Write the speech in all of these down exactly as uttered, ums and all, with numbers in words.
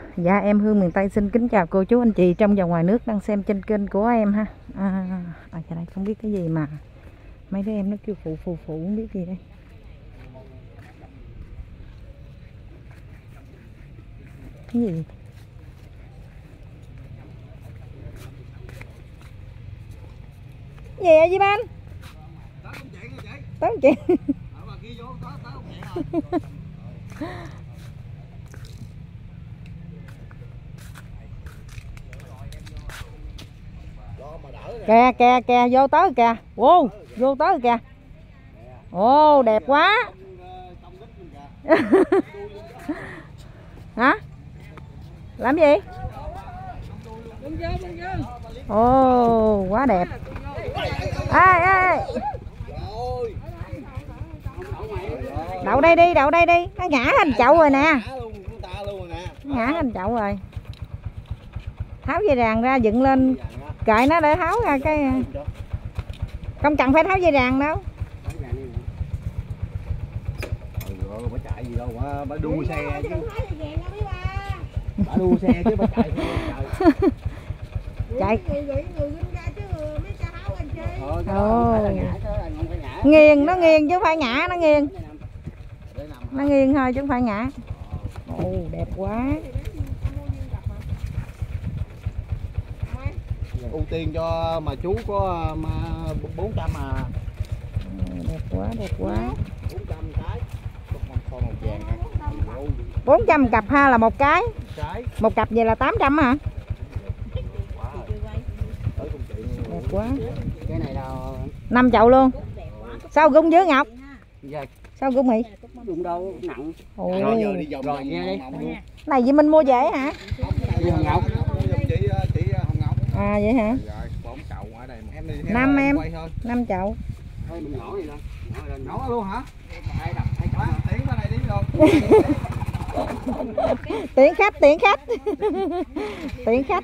Dạ em Hương miền Tây xin kính chào cô chú anh chị trong và ngoài nước đang xem trên kênh của em ha. À, ở đây không biết cái gì mà mấy đứa em nó kêu phụ phụ phụ không biết gì đây. Cái gì? Cái gì vậy chị Ban? Tới chuyện. Kìa kìa kìa vô tới kìa. Wow, vô tới kìa. Ồ, đẹp quá. Hả? Làm gì? Ồ, quá đẹp. Ê ê. Đậu đây đi, đậu đây đi. Nó ngã thành chậu rồi nè. Nó ngã thành chậu rồi. Tháo dây đàn ra dựng lên kệ nó để tháo ra cái. Không cần phải tháo dây đàn đâu. Bà chạy gì đâu mà bà đua xe chứ. Bà đua xe chứ bà chạy chạy. Ồ. Nghiêng, nó nghiêng chứ không phải ngã, nó nghiêng. Nó nghiêng thôi chứ không phải ngã. Ồ, đẹp quá. Ưu tiên cho mà chú có mà bốn trăm à. Đẹp quá, đẹp quá. bốn trăm cái. Con màu vàng hả? bốn trăm cặp ha là một cái. Cái. Một cặp vậy là tám trăm hả? Đẹp quá. Cái này là năm chậu luôn. Sao gung dưới Ngọc? Dạ. Sao gung mị? Gung đâu nặng. Ồ. Rồi giờ đi vòng rồi nghe đi. Này gì mình mua dễ hả? Chị Hồng Ngọc. Chị chị Hồng Ngọc. À vậy hả? Rồi bốn chậu ở đây em đi. Năm em. Năm chậu. Thôi mình nhỏ đi lên. Nhỏ luôn hả? Hai đập hai chậu. Tiến qua này đi rồi. Tiễn khách, tiễn khách. Tiễn khách.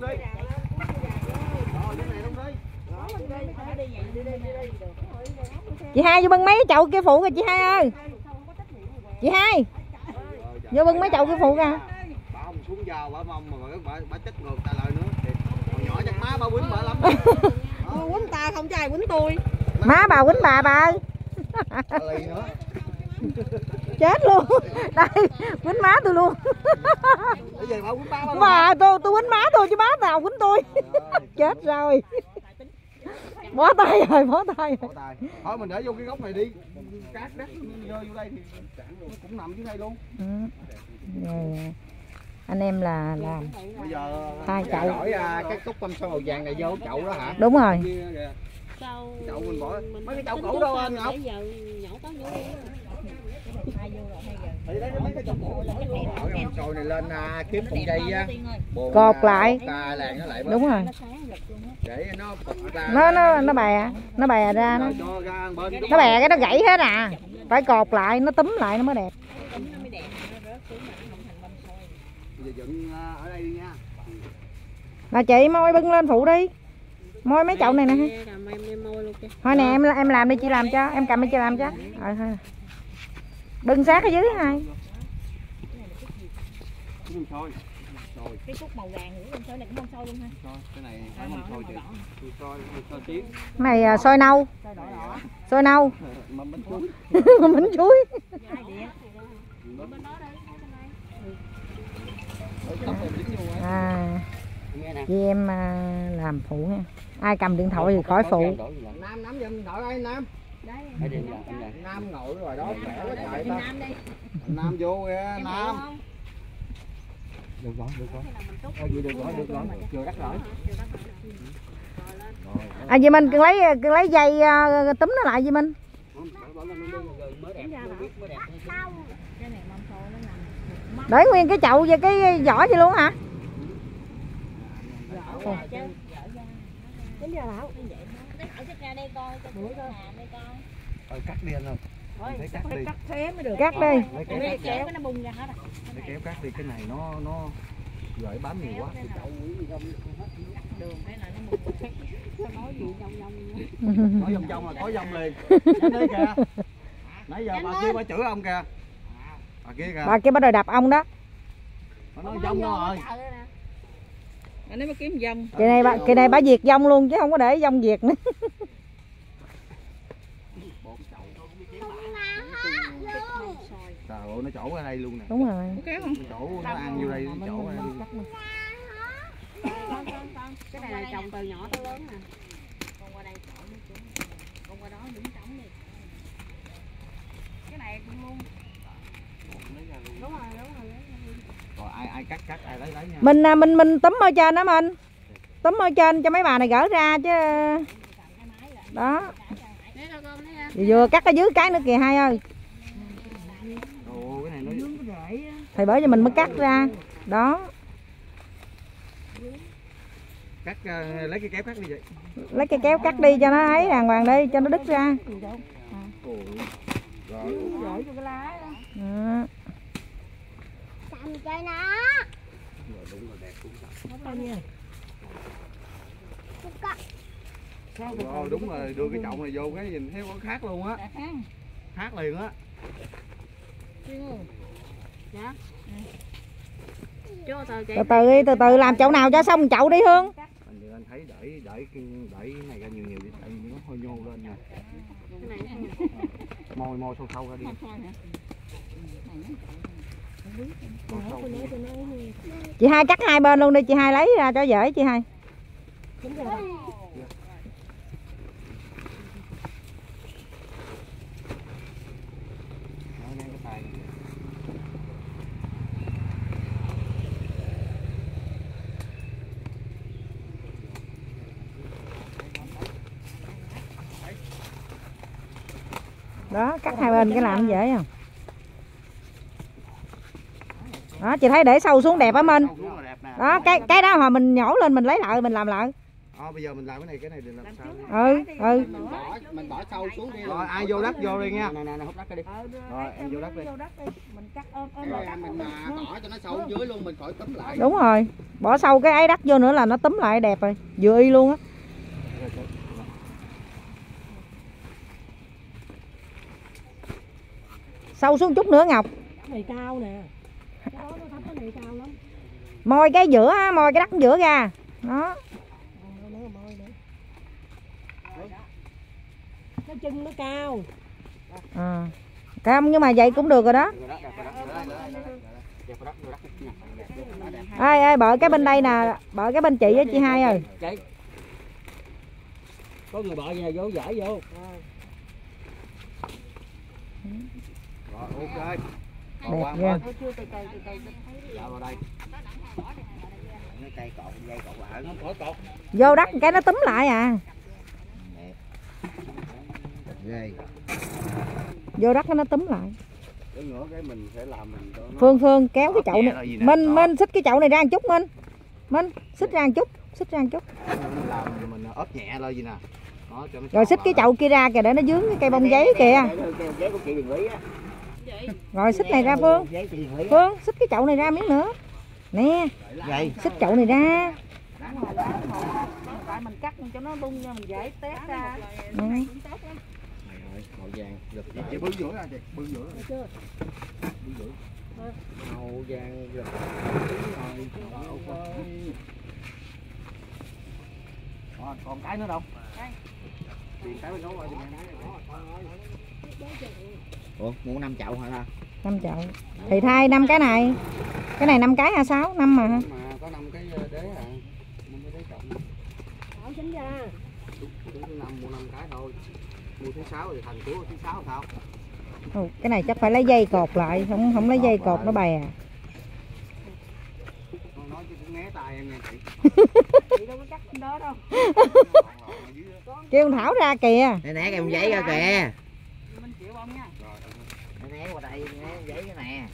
Chị Hai vô bưng mấy chậu kia phụ kìa chị Hai ơi. Chị Hai vô bưng mấy chậu kia phụ kìa. Bà không xuống vào bà mong mà bà bà chất ngược ta lời nữa thì nhỏ chắc má bà quýnh bà lắm. Quýnh ta không cho ai quýnh tôi. Má bà quýnh bà bà ơi. Lì nữa. Chết luôn. Đây, quýnh má tôi luôn. Bây giờ bà quýnh má bà. Bà tôi tôi quýnh má tôi chứ má nào quýnh tôi. Chết rồi. Bó tay rồi, bó tay rồi. Thôi mình để vô cái góc này đi. Cát đất rơi vô đây thì cũng nằm dưới đây luôn. Ừ. Rồi, anh em là làm bây giờ hai chậu. Đổi cái cúc tâm soi màu vàng này vô chậu đó hả? Đúng rồi. Chậu mình bỏ mấy cái chậu cũ đâu anh Ngọc. Thì đấy mấy cái chậu cũ bỏ cái mâm soi này lên kiếm phần dây á. Cột lại. Ta làng nó lại. Đúng rồi. Để nó nó nó nó bè nó bè ra nó nó bè cái nó gãy hết à, phải cột lại nó túm lại nó mới đẹp. Là chị môi bưng lên phụ đi, môi mấy chậu này nè. Thôi nè em em làm đi chị làm cho, em cầm đi chị làm cho. Rồi thôi bưng sát ở dưới hai. Cái cúc màu vàng của con soi này cũng con soi luôn ha. Cái này phải mâm soi chị. Soi soi tiếng. Này soi nâu. Soi nâu. Mâm bánh chuối. Mâm bánh chuối. À. Chị em làm phụ nha. Ai cầm điện thoại thì khỏi phụ. Nam nắm giùm đội ơi Nam. Nam ngồi rồi đó. Nam vô kìa Nam. Được rồi, được rồi. Ờ, được rồi, được rồi, chưa đắt rồi. À vậy mình lấy lấy dây uh, túm nó lại vậy mình. Để nguyên cái chậu và cái vỏ vậy luôn hả? Thôi cắt đi anh ơi. Để cắt đi. Cắt thế mới được. Cắt đi. Để kéo cái nó bung ra hết rồi. Để kéo cắt đi, cái này nó nó gửi bám nhiều quá. Đường cái này nó bung. Nói gì vòng vòng. Nói vòng vòng là có vòng liền. Đây kìa. Nãy giờ bà kia bà chửi ông kìa. Bà kia kìa. Bà kia bắt đầu đập ông đó. Nó dông nó rồi. Nếu mà kiếm dông. Kỳ này bà, kỳ này bà diệt dông luôn chứ không có để dông diệt nữa. Trời ơi, nó chỗ ở đây luôn nè. Đúng rồi. Có kéo không? Nó chỗ nó ăn vô đây, nó chỗ ở đây luôn. Cái này là trồng từ nhỏ tới lớn nè. Con qua đây chọn đi chú. Con qua đó đứng trống đi. Cái này cũng luôn. Đúng rồi, đúng rồi. Rồi ai ai cắt cắt ai lấy lấy nha. Mình mình mình túm ở trên đó mình. Túm ở trên cho mấy bà này gỡ ra chứ. Đó. Vừa, vừa cắt ở dưới cái nữa kìa hai ơi. Ồ, cái này nó Thì bởi vì mình mới cắt ra. Đó. cắt uh, lấy cái kéo cắt đi vậy. Lấy cái kéo cắt đi cho nó ấy đàng hoàng đi, cho nó đứt ra. Ồ. Rồi. Rồi cho cái lá đó. Đó. Cầm chơi nó. Rồi đúng rồi, đẹp cũng Rồi đúng rồi, đưa cái chậu này vô cái nhìn thấy có khác luôn á. Khác liền á. Dạ. Từ từ đi, từ từ làm chậu nào cho xong chậu đi Hương. Anh anh thấy đẩy đẩy cái đẩy cái này ra nhiều nhiều đi, tại vì nó hơi nhô lên nè. Môi môi sâu sâu ra đi. Chị hai cắt hai bên luôn đi, chị hai lấy ra cho dễ chị hai. Đó, cắt hai bên cái làm dễ không? Đó, chị thấy để sâu xuống đẹp á Minh. Đó, cái cái đó hồi mình nhổ lên mình lấy lại mình làm lại. Ờ, bây giờ mình làm cái này cái này để làm sao? Ừ, ừ. Mình bỏ mình bỏ sâu xuống đi. Rồi ai vô đất vô đi nha. Nè nè nè, hút đất đi. Rồi em vô đất đi. Mình cắt ôm ôm Rồi mình bỏ cho nó sâu dưới luôn, mình khỏi túm lại. Đúng rồi. Bỏ sâu cái ấy đất vô nữa là nó túm lại đẹp rồi. Vừa y luôn á. Sâu xuống chút nữa Ngọc. Cái này cao nè. Cái đó nó thấp, cái này cao lắm. Môi cái giữa, môi cái đất giữa ra. Đó. Cái chân nó cao. À. Không, nhưng mà vậy cũng được rồi đó. Ê ê, bợ cái bên đây nè, bợ cái bên chị với chị hai ơi. Có người bợ gì vô giải vô. Rồi ok. Đẹp ghê. Dạ vào đây. Cây cột dây cột lại nó khỏi cột. Vô đất cái nó túm lại à. Ghê. Vô đất nó túm lại. Cái nữa cái mình sẽ làm mình nó... Phương Phương kéo cái chậu này. Minh Minh xích cái chậu này ra một chút Minh. Minh xích ra một chút, xích ra một chút. Mình làm mình ốp nhẹ lên gì nè. Đó, cho nó rồi xích cái chậu kia ra kìa để nó dướng cái cây bông giấy kìa. Rồi xích này ra Phương. Phương xích cái chậu này ra miếng nữa. Nè. Xích chậu này ra. Tại mình cắt cho nó bung ra mình dễ tét ra. Ừ. Màu vàng rực chị bưng giữa ra chị, bưng giữa ra. Chưa? Bưng giữa. Màu vàng rực. Rồi, còn cái nữa đâu? Tiền cái bên đó rồi. Ủa, mua năm chậu hả ta? năm chậu. Thì thay năm cái này. Cái này năm cái hả sáu? năm mà. Mà có năm cái đế à. năm cái đế chậu. Sáu chính ra. Đúng thứ năm mua năm cái thôi. Mua thứ sáu thì thành cuối thứ sáu sao? Ừ, cái này chắc phải lấy dây cột lại, không không lấy dây cột nó bè. Con nói chứ cũng né tay em nha chị. Chị đâu có cắt bên đó đâu. Kêu con Thảo ra kìa. Né né cái bông giấy ra kìa. Mình chịu bông nha. Né qua đây, né giấy cái nè.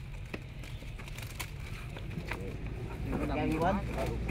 Giao gì bên?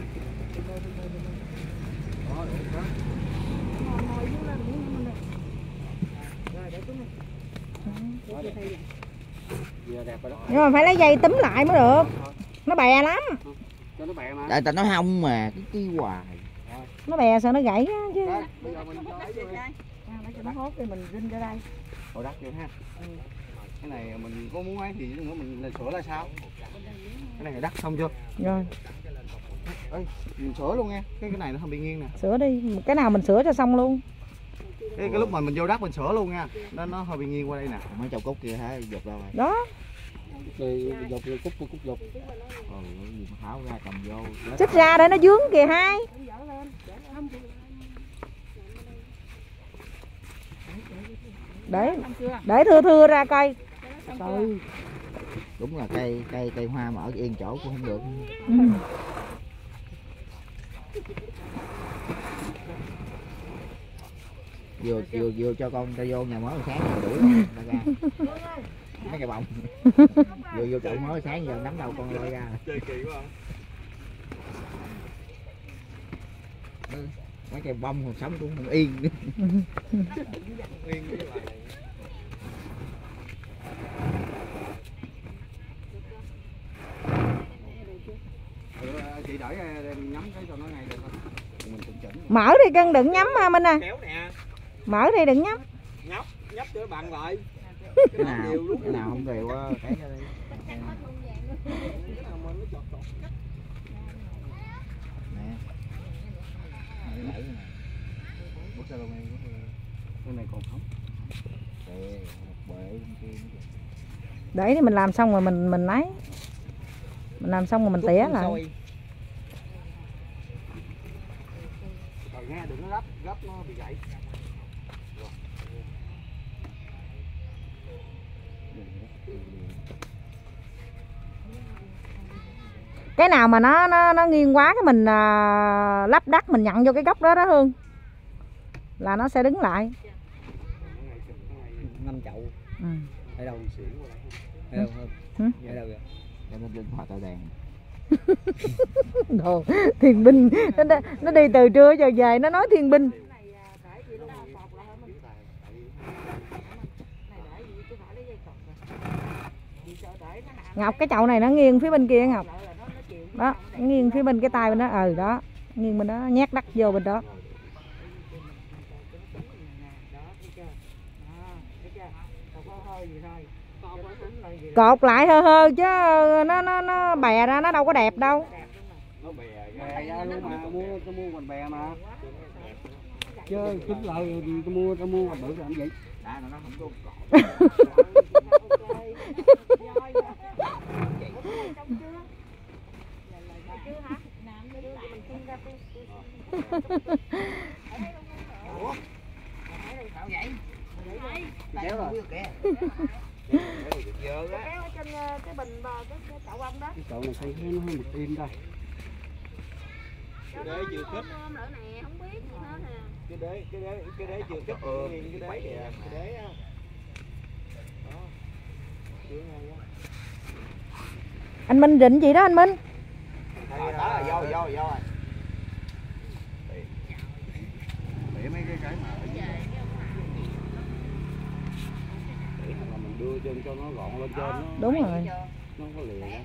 Nhưng mà phải lấy dây túm lại mới được. Nó bè lắm. Cho nó bè mà. Tại tao nói không mà, cái cái hoài. Nó bè sao nó gãy á chứ. Bây giờ mình cho ấy vô đi. Cho nó hốt thì mình rinh ra đây. Hồi đất vô ha. Cái này mình có muốn ấy thì nữa mình là sửa là sao? Cái này là đắt xong chưa? Rồi. Ê, mình sửa luôn nha. Cái cái này nó không bị nghiêng nè. Sửa đi, cái nào mình sửa cho xong luôn. Cái, cái lúc mà mình vô đất mình sửa luôn nha. Nó nó hơi bị nghiêng qua đây nè. Mấy chậu cúc kia hả, dột ra rồi. Đó. Rồi dột rồi cúc cúc dột. Ừ, gì mà tháo ra cầm vô. Xích ra để nó vướng kìa hai. Để để thưa thưa ra coi. Trời. Đúng là cây cây cây hoa mà ở yên chỗ cũng không được. Ừ. Vừa vừa vừa cho con ta vô nhà mới sáng rồi đuổi ta ra. Mấy cái bông. Vừa vô chậu mới sáng giờ nắm đầu con lôi ra. Chơi kỳ quá. Ừ, mấy cái bông còn sống cũng không yên nữa. Yên với lại. Chị đợi nhắm cái cho nó ngay được thôi. Mình cũng chỉnh. Mở đi cân đừng nhắm ha Minh à. Kéo nè. Mở đi đừng nhắm. Nhấp, nhấp cho bằng lại. Cái nào cái nào không đều á cái cho đi. Nè. Đẩy nè. Bút ra luôn em. Cái này còn không. Bệ bệ kia. Để đi mình làm xong rồi mình mình lấy. Mình làm xong rồi mình tỉa lại. Rồi nghe đừng nó gấp, gấp nó bị gãy. Cái nào mà nó nó nó nghiêng quá cái mình à, lắp đắt mình nhận vô cái góc đó đó Hương. Là nó sẽ đứng lại. Năm chậu. Ừ. Ở đâu xỉu qua đây. Ở đâu hơn? Ừ. Ở đâu vậy? Để nó linh hoạt tạo đèn. Đồ thiên binh nó, nó đi từ trưa giờ về nó nói thiên binh. Ngọc cái chậu này nó nghiêng phía bên kia Ngọc. Đó, nghiêng phía bên cái tay bên đó, ừ đó, nghiêng bên đó nhét đất vô bên đó. Cột lại hơ hơ chứ nó nó nó bè ra nó đâu có đẹp đâu. Nó bè ra luôn mà mua tao mua quần bè mà. Chứ chính lợi tao mua tao mua quần bự làm gì? Đã nó không có cột. Sao vậy? Kéo rồi. Kéo ở trên cái bình bò cái chậu bông đó. Cái chậu này thấy nó hơi một im đây. Cái đế chưa kết. Không biết nữa nè. Cái đế cái đế cái đế chưa kết. Ừ, cái đế kìa, cái đế á. Đó. Anh Minh định gì đó anh Minh? Rồi tới rồi, vô vô vô rồi. Để mấy cái cái mà là mình đưa chân cho nó gọn lên trên nó. Đúng rồi. Nó không có liền á.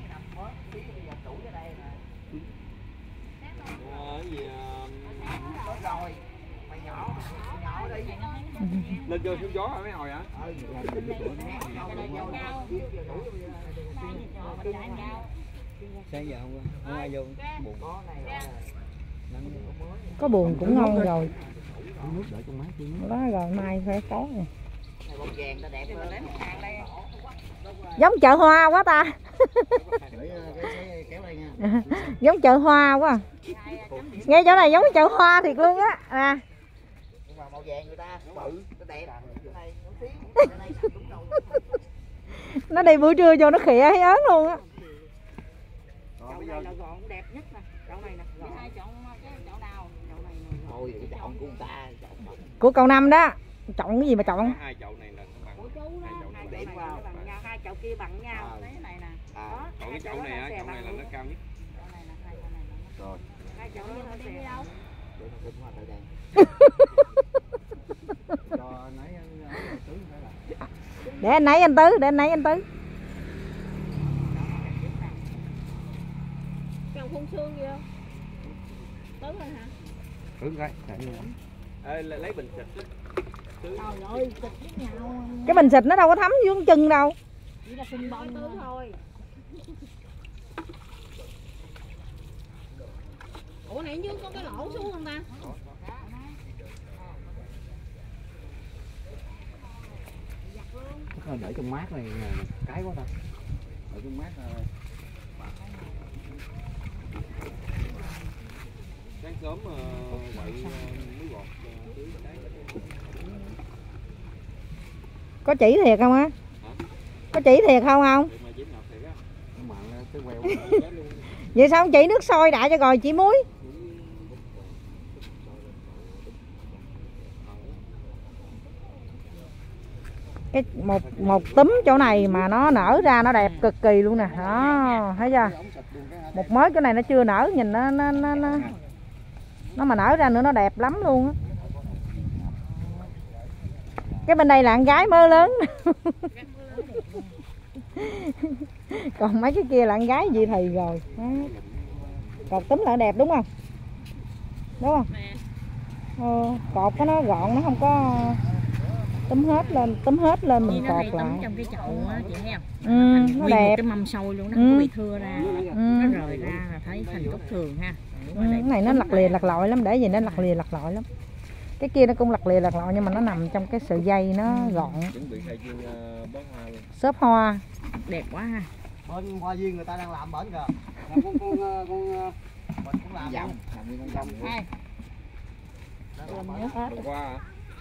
Ờ cái gì rồi. Mày nhỏ, nhỏ đi. Lên vô xuống gió hả mấy hồi hả? Sáng giờ không không ai vô buồn. Có buồn cũng ngon rồi. Nước đợi trong máy chứ. Đó rồi mai phải có nè. Bông vàng nó đẹp hơn. Giống chợ hoa quá ta. Giống chợ hoa quá. Nghe chỗ này giống chợ hoa thiệt luôn á. À. Nhưng mà màu vàng người ta bự, nó đẹp. Cái này nó xí, cái này sạch đúng rồi. Nó đi buổi trưa vô nó khịa thấy ớn luôn á. Chậu này là gọn đẹp nhất nè. Chậu này nè. Hai chậu cái chậu nào? Chậu này nè. Thôi cái chậu của người ta, chậu Của cậu Năm đó. Chọn cái gì mà chọn? Hai chậu này là bằng Của chú đó, hai chậu này bằng nhau, hai chậu kia bằng nhau. Cái này nè. À, còn cái chậu này á, chậu này là nó cao nhất. Chậu này là hai chậu này là Rồi. hai chậu này nó đi đâu? để nó tính hoa tạo đèn. Cho nãy tứ phải là. Để anh nãy anh Tứ, để anh nãy anh Tứ. Còn phun xương gì không? Tứ rồi hả? Tứ cái. Ê, lấy bình xịt á. Cái bình xịt nó đâu có thấm vô chân đâu. Chỉ là phun bông thôi. Ủa nãy dưới có cái lỗ xuống không ta? Để trong mát này cái quá ta. Ở trong mát rồi. Sáng sớm quậy muối bột tưới trái. Có chỉ thiệt không á? Có chỉ thiệt không không? Vậy sao không chỉ nước sôi đại cho rồi chỉ muối? Cái một một túm chỗ này mà nó nở ra nó đẹp cực kỳ luôn nè. Đó, thấy chưa? Một mớ cái này nó chưa nở, nhìn nó nó nó nó, nó mà nở ra nữa nó đẹp lắm luôn á. Cái bên đây là con gái mớ lớn. Còn mấy cái kia là con gái gì thì rồi. Cột túm lại đẹp đúng không? Đúng không? Ờ, cột cái nó gọn, nó không có túm hết lên, túm hết lên mình cột lại. Trong cái chậu á chị thấy không? Ừ, nó đẹp. Một cái mâm sôi luôn, nó không ừ. có bị thưa ra. Ừ. Nó rời ra là thấy thành tốt thường ha. Ừ, cái này nó lặt lìa lặt lội lắm, để gì nó lặt lìa lặt lội lắm. Cái kia nó cũng lặt lìa lặt lội nhưng mà nó nằm trong cái sợi dây nó gọn. Chuẩn bị khai trương bón hoa luôn. Xốp hoa. Đẹp quá ha. Bên hoa viên người ta đang làm bển kìa. Con con con mình cũng làm dòng, làm nguyên con dòng. Hai. Trồng hoa hả?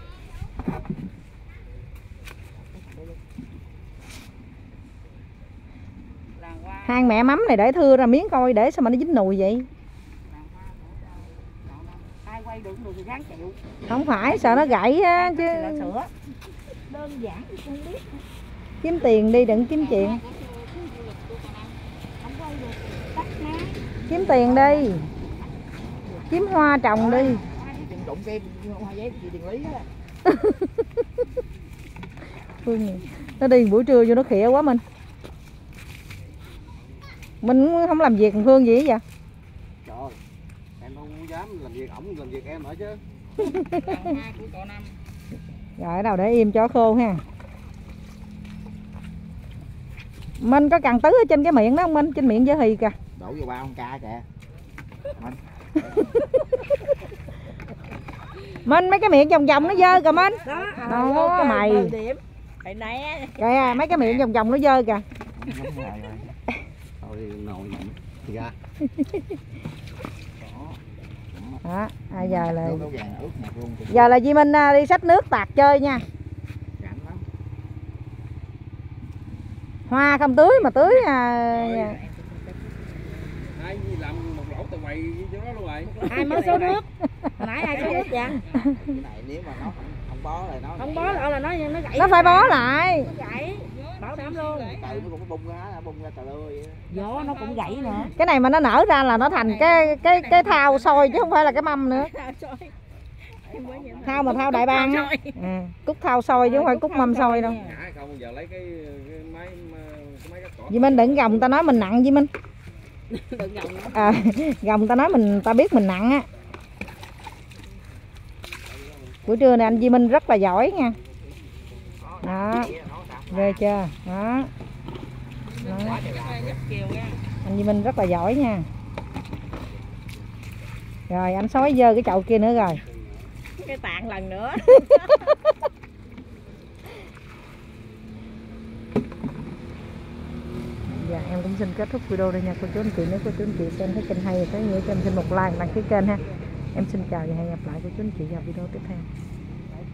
Hang mẹ mắm này để thưa ra miếng coi để sao mà nó dính nùi vậy? Ai quay được người thì ráng chịu. Không phải sợ nó gãy á chứ. Sữa. Đơn giản không biết. Kiếm tiền đi đừng kiếm chuyện. Kiếm tiền đi. Kiếm hoa trồng đi. Đụng cái hoa giấy chị tiền lý á. Phương nó đi buổi trưa vô nó khịa quá mình. Mình không làm việc Phương gì vậy? Trời ơi, em không dám làm việc ổng làm việc em nữa chứ. Rồi ở đâu để im cho khô ha. Minh có cần tứ ở trên cái miệng đó không Minh? Trên miệng dơ hì kìa. Đổ vô bao con ca kìa. Minh. Minh mấy cái miệng vòng vòng nó dơ kìa Minh. Đó, đó mày. Mày né. Kìa mấy cái miệng vòng vòng nó dơ kìa. Thôi nồi nhậm thì ra. Đó, à, giờ là Nước vàng ướt nhạt luôn. giờ là Di Minh đi xách nước tạt chơi nha. Hoa không tưới mà tưới à. Ai làm một lỗ tờ quầy cho nó luôn rồi. Ai mới số nước? Hồi nãy ai số nước vậy? Cái này nếu mà nó không, không bó rồi nó Không bó lại là nó nó gãy. Nó phải bó lại. Nó gãy. Bảo đảm luôn. Tại nó cũng bung ra, bung ra tà lưa vậy. Gió nó cũng gãy nữa. Cái này mà nó nở ra là nó thành cái cái cái thao sôi chứ không phải là cái mâm nữa. Thao mà thao đại bang á. À, cúc thao sôi chứ không phải cúc mâm sôi đâu. Ngã không giờ lấy cái, cái máy cái máy cắt cỏ. Di Minh đừng gồng ta nói mình nặng Di Minh. Đừng gồng nữa. À, gồng ta nói mình ta biết mình nặng á. Buổi trưa này anh Di Minh rất là giỏi nha. Đó. Ghê chưa? Đó. Đó. Anh Di Minh rất là giỏi nha. Rồi anh xói dơ cái chậu kia nữa rồi. Cái tạng lần nữa. Dạ em cũng xin kết thúc video đây nha cô chú anh chị. Nếu cô chú anh chị xem thấy kênh hay thì có nghĩa cho em xin một like đăng ký kênh ha. Em xin chào và hẹn gặp lại cô chú anh chị vào video tiếp theo.